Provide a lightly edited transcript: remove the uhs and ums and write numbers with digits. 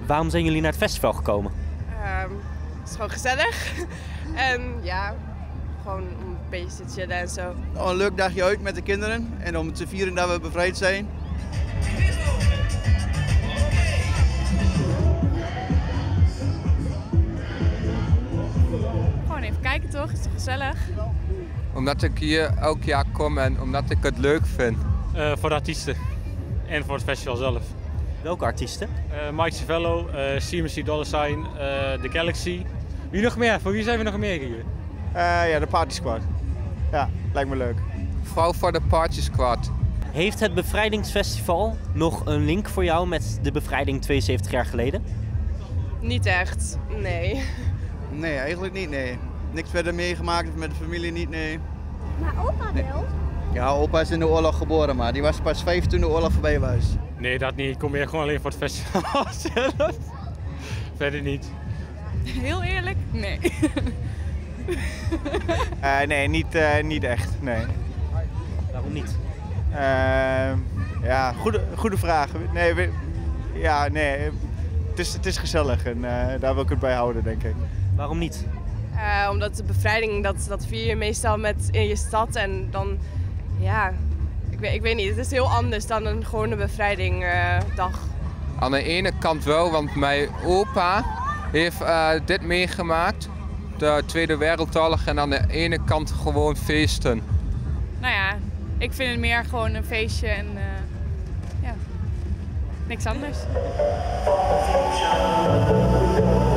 Waarom zijn jullie naar het festival gekomen? Het is gewoon gezellig. En ja, gewoon om een beetje te chillen en zo. Een leuk dagje uit met de kinderen en om te vieren dat we bevrijd zijn. Gewoon even kijken toch, is toch gezellig? Omdat ik hier elk jaar kom en omdat ik het leuk vind. Voor de artiesten en voor het festival zelf. Welke artiesten? Mike Civello, CMC Dollar Sign, The Galaxy. Wie nog meer? Voor wie zijn we nog meer hier? Ja, de Party Squad. Ja, lijkt me leuk. Vooral voor de Party Squad. Heeft het Bevrijdingsfestival nog een link voor jou met de bevrijding 72 jaar geleden? Niet echt, nee. Nee, eigenlijk niet, nee. Niks verder meegemaakt of met de familie niet, nee. Maar opa wel? Ja, opa is in de oorlog geboren, maar die was pas 5 toen de oorlog voorbij was. Nee, dat niet. Ik kom hier gewoon alleen voor het festival zelf. Verder niet. Heel eerlijk, nee. Nee, niet echt, nee. Waarom niet? Ja, goede vraag. Nee, het is gezellig en daar wil ik het bij houden, denk ik. Waarom niet? Omdat de bevrijding, dat vier je meestal in je stad en dan, ja, ik weet niet. Het is heel anders dan een gewone bevrijdingdag. Aan de ene kant wel, want mijn opa heeft dit meegemaakt. De Tweede Wereldoorlog en aan de ene kant gewoon feesten. Nou ja, ik vind het meer gewoon een feestje en ja, niks anders.